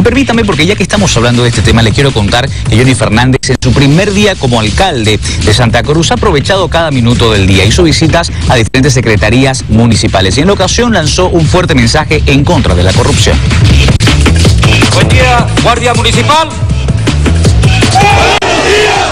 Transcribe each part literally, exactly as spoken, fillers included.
Permítame, porque ya que estamos hablando de este tema, le quiero contar que Johnny Fernández, en su primer día como alcalde de Santa Cruz, ha aprovechado cada minuto del día. Hizo visitas a diferentes secretarías municipales y en la ocasión lanzó un fuerte mensaje en contra de la corrupción. Buen día, Guardia Municipal. ¡Buenos días!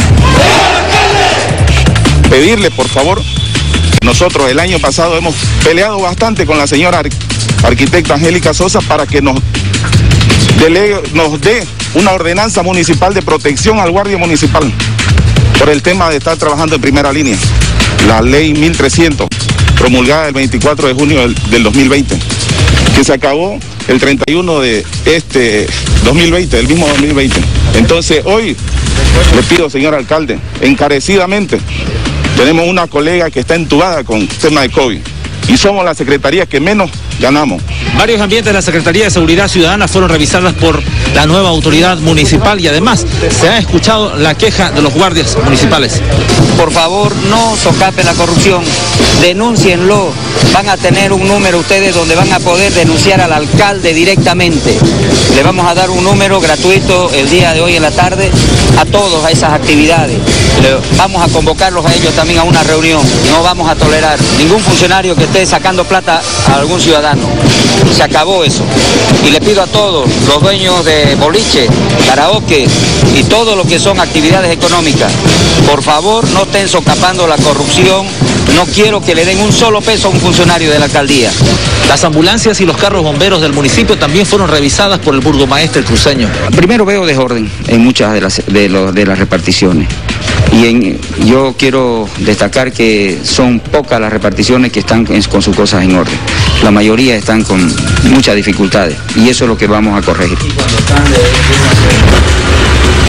Pedirle, por favor, nosotros el año pasado hemos peleado bastante con la señora arquitecta Angélica Sosa para que nos delegue, nos dé una ordenanza municipal de protección al guardia municipal por el tema de estar trabajando en primera línea. La ley mil trescientos, promulgada el veinticuatro de junio del, del dos mil veinte, que se acabó el treinta y uno de este dos mil veinte, del mismo dos mil veinte. Entonces hoy le pido, señor alcalde, encarecidamente, tenemos una colega que está entubada con tema de COVID y somos la secretaría que menos ganamos. Varios ambientes de la Secretaría de Seguridad Ciudadana fueron revisadas por la nueva autoridad municipal y además se ha escuchado la queja de los guardias municipales. Por favor, no socapen la corrupción, denúncienlo. Van a tener un número ustedes donde van a poder denunciar al alcalde directamente. Le vamos a dar un número gratuito el día de hoy en la tarde a todos a esas actividades. Le vamos a convocarlos a ellos también a una reunión. No vamos a tolerar ningún funcionario que esté sacando plata a algún ciudadano. Se acabó eso. Y le pido a todos los dueños de boliche, karaoke y todo lo que son actividades económicas, por favor no estén socapando la corrupción. No quiero que le den un solo peso a un funcionario de la alcaldía. Las ambulancias y los carros bomberos del municipio también fueron revisadas por el burgomaestre cruceño. Primero veo desorden en muchas de las, de los, de las reparticiones. Y en, yo quiero destacar que son pocas las reparticiones que están en, con sus cosas en orden. La mayoría están con muchas dificultades y eso es lo que vamos a corregir.